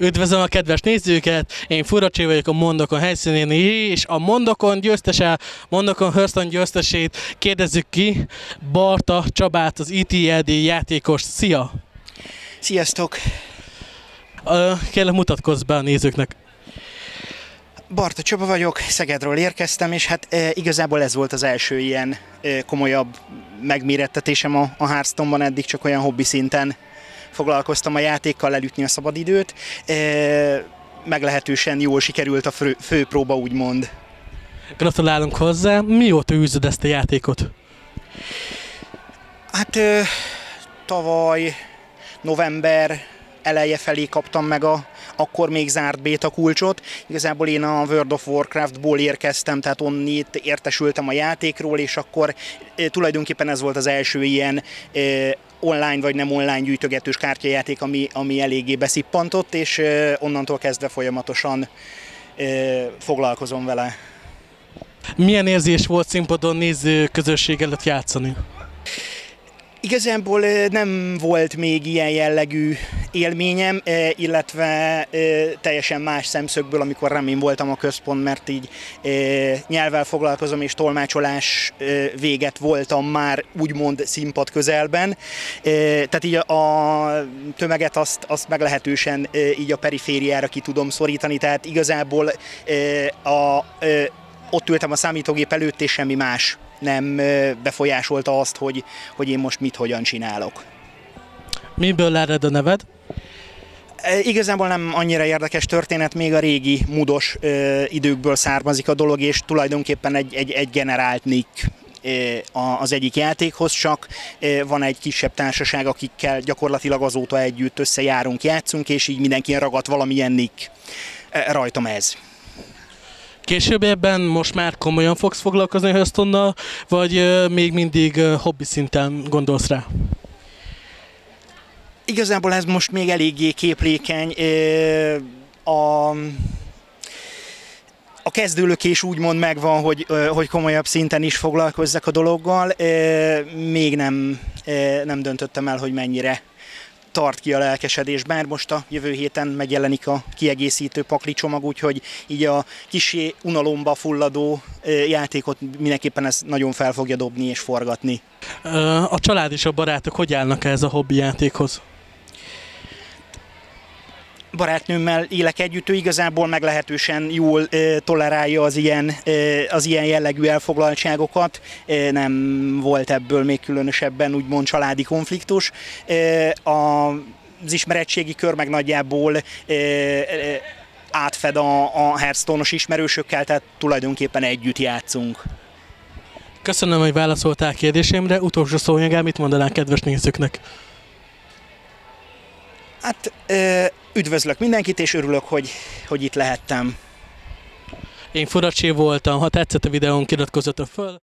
Üdvözlöm a kedves nézőket, én Furacsi vagyok a Mondokon helyszínén, és a Mondokon győztese, Mondokon Hearthstone győztesét kérdezzük ki, Barta Csabát, az ITLD játékos. Szia! Sziasztok! Kérlek, mutatkozz be a nézőknek. Barta Csaba vagyok, Szegedről érkeztem, és hát igazából ez volt az első ilyen komolyabb megmérettetésem a Hearthstone-ban, eddig csak olyan hobbi szinten foglalkoztam a játékkal, elütni a szabadidőt. Meglehetősen jól sikerült a főpróba, úgymond. Gratulálunk hozzá. Mióta űzöd ezt a játékot? Hát tavaly november eleje felé kaptam meg akkor még zárt béta kulcsot. Igazából én a World of Warcraftból érkeztem, tehát onnit értesültem a játékról, és akkor tulajdonképpen ez volt az első ilyen online vagy nem online gyűjtögetős kártyajáték, ami eléggé beszippantott, és onnantól kezdve folyamatosan foglalkozom vele. Milyen érzés volt színpadon néző közösség előtt játszani? Igazából nem volt még ilyen jellegű élményem, illetve teljesen más szemszögből, amikor nem én voltam a központ, mert így nyelvvel foglalkozom és tolmácsolás véget voltam már úgymond színpad közelben. Tehát így a tömeget azt meglehetősen így a perifériára ki tudom szorítani, tehát igazából ott ültem a számítógép előtt, és semmi más nem befolyásolta azt, hogy én most hogyan csinálok. Miből ered a neved? Igazából nem annyira érdekes történet, még a régi mudos időkből származik a dolog, és tulajdonképpen egy generált nick az egyik játékhoz, csak van egy kisebb társaság, akikkel gyakorlatilag azóta együtt összejárunk, játszunk, és így mindenki ragadt valamilyen nick. Rajtam ez. Későbbiekben most már komolyan fogsz foglalkozni a Hearthstone-nal, vagy még mindig hobbi szinten gondolsz rá? Igazából ez most még eléggé képlékeny. A kezdőlökés úgymond megvan, hogy komolyabb szinten is foglalkozzak a dologgal. Még nem döntöttem el, hogy mennyire tart ki a lelkesedés, bár most a jövő héten megjelenik a kiegészítő pakli csomag, úgyhogy így a kissé unalomba fulladó játékot mindenképpen ez nagyon fel fogja dobni és forgatni. A család és a barátok hogy állnak ehhez a hobbi játékhoz? Barátnőmmel élek együtt, ő igazából meglehetősen jól tolerálja az ilyen jellegű elfoglaltságokat. Nem volt ebből még különösebben úgymond családi konfliktus. Az ismeretségi kör meg nagyjából átfed a Hearthstone-os ismerősökkel, tehát tulajdonképpen együtt játszunk. Köszönöm, hogy válaszoltál kérdésemre. Utolsó szónyagán mit mondanál kedves nézőknek? Hát üdvözlök mindenkit, és örülök, hogy itt lehettem. Én Furacsi voltam, ha tetszett a videón, iratkozzatok föl!